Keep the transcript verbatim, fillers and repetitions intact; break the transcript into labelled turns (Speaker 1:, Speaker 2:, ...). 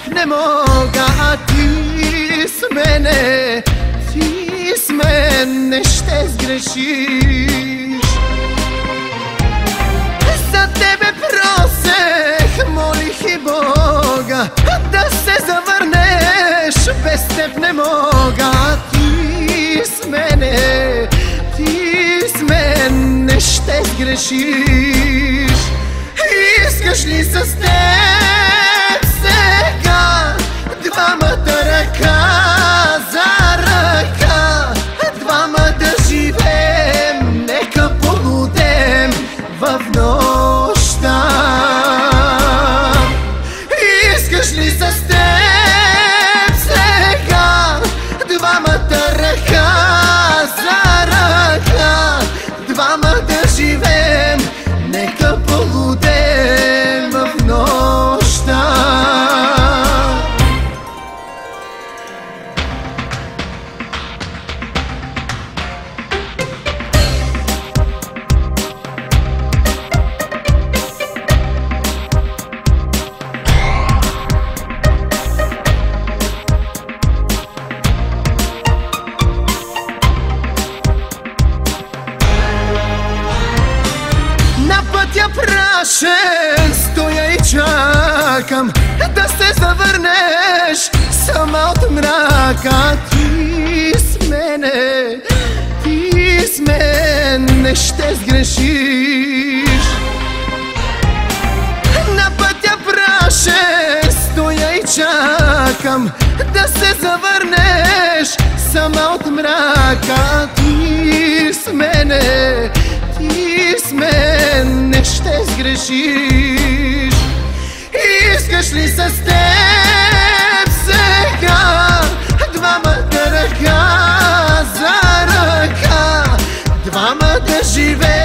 Speaker 1: теб не мога, а ти с мене, ти с мене ще сгрешиш. За тебе просех, молих и Бога да се завърнеш, без теб не мога, а ти с мене, ти с мене ще сгрешиш. Искаш ли с теб сега двамата ръка за ръка, двама да живеем, нека полудем в нощта? Искаш ли с теб сега двамата ръка за ръка, двама да живеем, нека полудем в нощта? На пътя прашен стоя и чакам да се завърнеш сама от мрака. Ти с мене, ти с мене ще сгрешиш. На пътя прашен стоя и чакам да се завърнеш сама от мрака. Ти с мене, ти с мене ще сгрешиш. Искаш ли с теб сега двамата ръка за ръка, двама да живеем,